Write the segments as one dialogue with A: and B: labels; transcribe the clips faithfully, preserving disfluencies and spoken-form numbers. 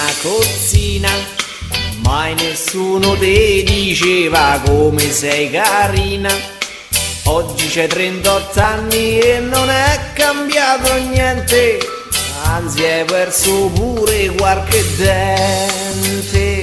A: cozzina, mai nessuno ti diceva come sei carina. Oggi c'hai trentotto anni e non è cambiato niente, anzi hai perso pure qualche dente.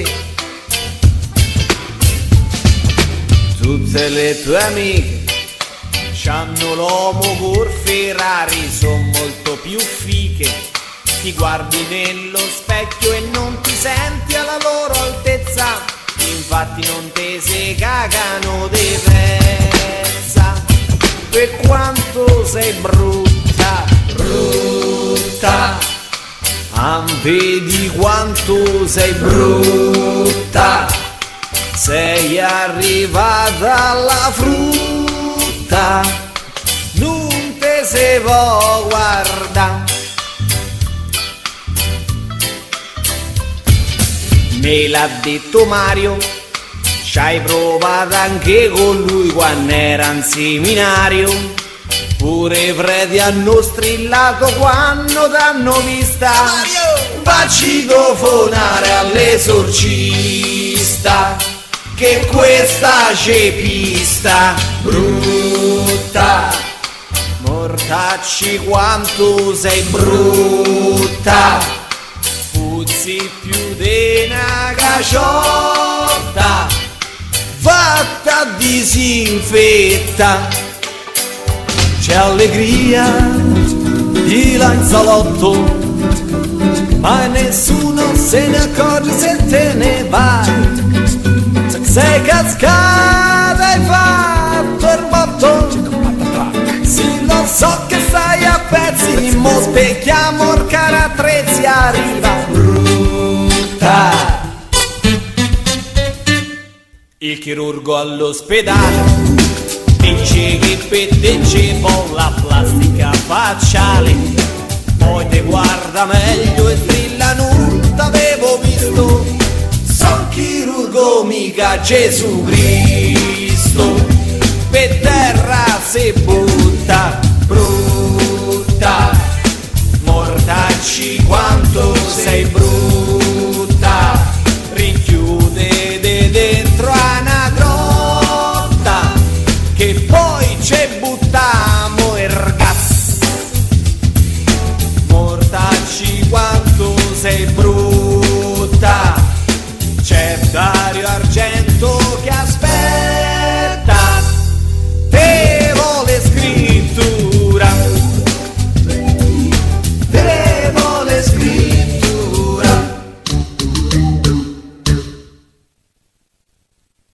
A: Tutte le tue amiche c'hanno l'uomo col Ferrari, son molto più fiche. Ti guardi nello specchio e non ti senti alla loro altezza, infatti non te se cagano di pezza. Per quanto sei brutta, brutta, ah, vedi quanto sei brutta, sei arrivata alla frutta, non te se può guardare. Me l'ha detto Mario, c'hai provato anche con lui quando era in seminario. Pure i preti hanno strillato quando t'hanno vista. Mario! Facci tofonare all'esorcista che questa cepista brutta, mortacci quanto sei brutta, puzzi più di una caciotta fatta a disinfetta. C'è allegria di là in salotto, ma nessuno se ne accorge se te ne vai. Se sei cascata hai fatto il botto, sì lo so che stai a pezzi, mo specchiamo il carattrezzi, arriva brutta. Il chirurgo all'ospedale dice che per te c'è po' la plastica facciale, poi te guarda meglio e strilla non t'avevo visto, son chirurgo mica Gesù Cristo, per te